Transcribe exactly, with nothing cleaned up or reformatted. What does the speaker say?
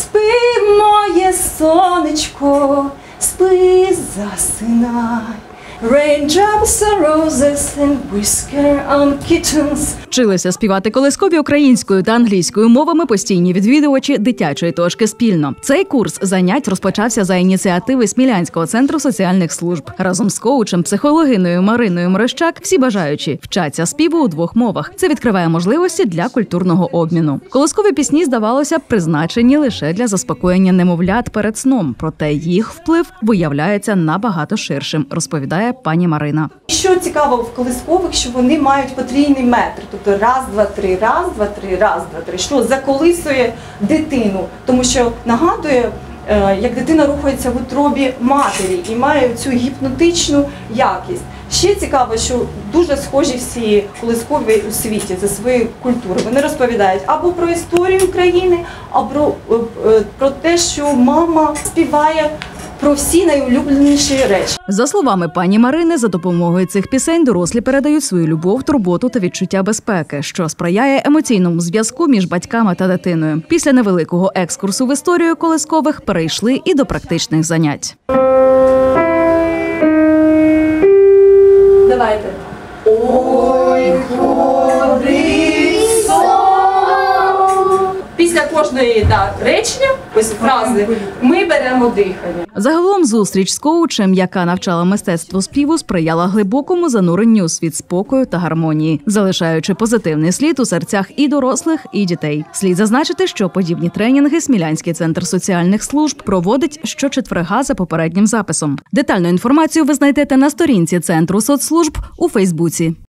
Спи, моє сонечко, спи, засинай. Raindrops are roses and whisker on kittens. Вчилися співати колискові українською та англійською мовами постійні відвідувачі дитячої точки спільно. Цей курс занять розпочався за ініціативи Смілянського центру соціальних служб. Разом з коучем, психологиною Мариною Морощак всі бажаючі вчаться співу у двох мовах. Це відкриває можливості для культурного обміну. Колискові пісні, здавалося б, призначені лише для заспокоєння немовлят перед сном, проте їх вплив виявляється набагато ширшим, розповідає пані Марина. Що цікаво в колискових, що вони мають потрійний метр. Тобто раз, два, три, раз, два, три, раз, два, три. Що заколисує дитину. Тому що нагадує, як дитина рухається в утробі матері і має цю гіпнотичну якість. Ще цікаво, що дуже схожі всі колискові у світі за своєю культурою. Вони розповідають або про історію України, або про те, що мама співає про всі найулюбленіші речі. За словами пані Марини, за допомогою цих пісень дорослі передають свою любов, турботу та відчуття безпеки, що сприяє емоційному зв'язку між батьками та дитиною. Після невеликого екскурсу в історію колискових перейшли і до практичних занять. Давайте. Ой, ходить сон. Після кожної да, речення, ось фрази, ми беремо дихання. Загалом зустріч з коучем, яка навчала мистецтву співу, сприяла глибокому зануренню у світ спокою та гармонії, залишаючи позитивний слід у серцях і дорослих, і дітей. Слід зазначити, що подібні тренінги Смілянський центр соціальних служб проводить щочетверга за попереднім записом. Детальну інформацію ви знайдете на сторінці Центру соцслужб у Фейсбуці.